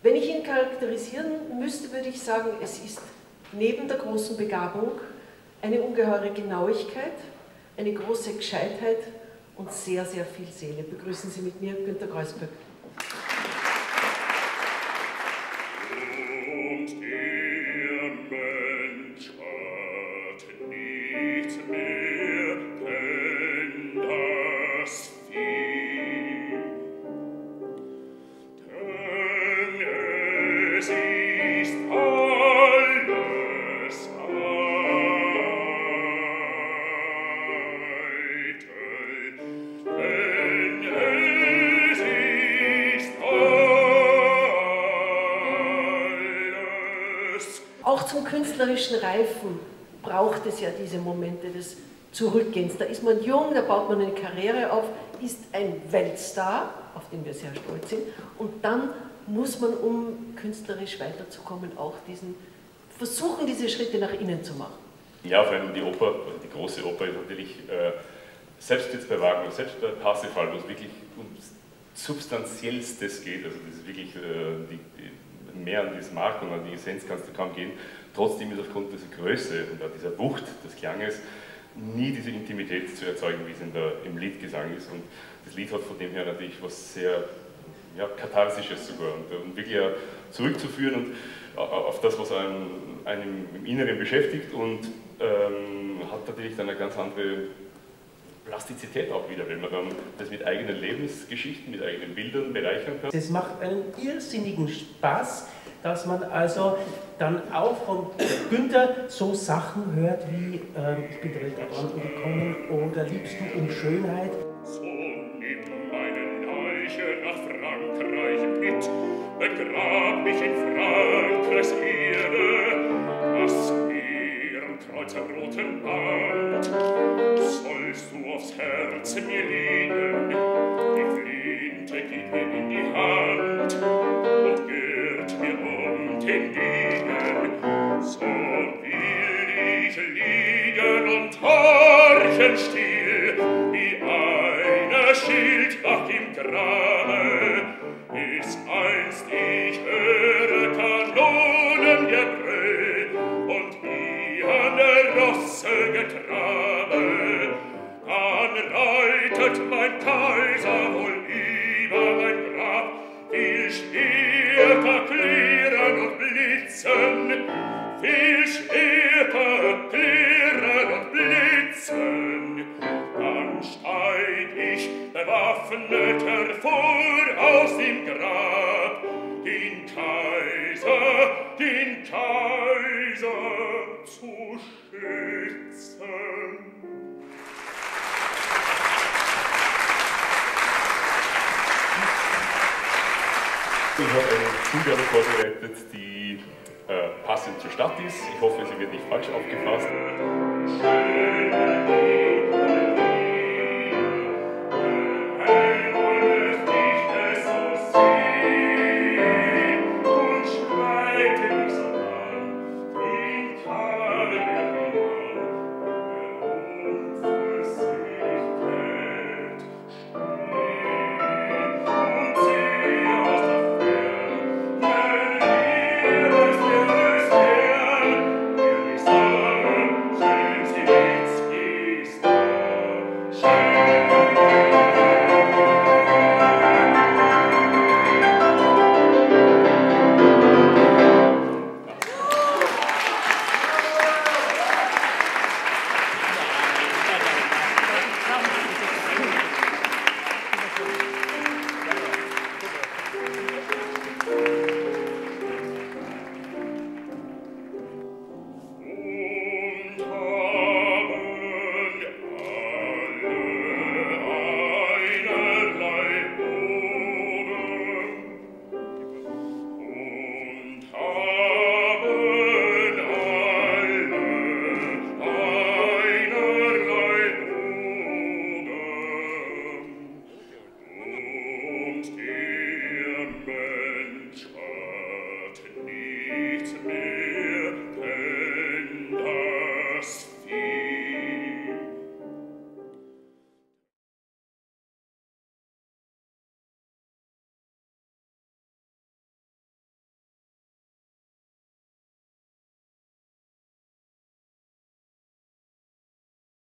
Wenn ich ihn charakterisieren müsste, würde ich sagen, es ist neben der großen Begabung eine ungeheure Genauigkeit, eine große Gescheitheit und sehr, sehr viel Seele. Begrüßen Sie mit mir Günter Kreuzberg. Auch zum künstlerischen Reifen braucht es ja diese Momente des Zurückgehens. Da ist man jung, da baut man eine Karriere auf, ist ein Weltstar, auf den wir sehr stolz sind, und dann muss man, um künstlerisch weiterzukommen, auch versuchen, diese Schritte nach innen zu machen. Ja, vor allem die Oper, also die große Oper ist natürlich, selbst jetzt bei Wagner, selbst bei Parsifal, wo es wirklich um Substanziellstes geht, also das ist wirklich mehr an das Mark und an die Essenz kannst du kaum gehen. Trotzdem ist aufgrund dieser Größe und dieser Wucht des Klanges nie diese Intimität zu erzeugen, wie es im Liedgesang ist. Und das Lied hat von dem her natürlich was sehr Katharsisches sogar und wirklich zurückzuführen und auf das, was einem im Inneren beschäftigt, und hat natürlich dann eine ganz andere Plastizität auch wieder, wenn man dann das mit eigenen Lebensgeschichten, mit eigenen Bildern bereichern kann. Es macht einen irrsinnigen Spaß, dass man also dann auch von Günter so Sachen hört wie ich bin der Welt abhanden gekommen oder Liebst du um Schönheit. So nimm meine Leiche nach Frankreich mit, begrab mich in Frankreichs Erde, das Ehrenkreuz am roten Band sollst du aufs Herz mir legen, die Flinte gib mir in die Hand und girt mir um den Degen, so will ich liegen und horchen still, wie eine Schildwacht im Grabe, bis einst ich höre Kanonengebrüll und ihre Rosse getrabe. Dann reitet mein Kaiser wohl über mein Grab, viel Schwerter klirren und blitzen, viel Schwerter klirren und blitzen. Dann steig ich bewaffnet hervor aus dem Grab, den Kaiser zu schützen. Ich habe eine Zugabe vorbereitet, die passend zur Stadt ist. Ich hoffe, sie wird nicht falsch aufgefasst.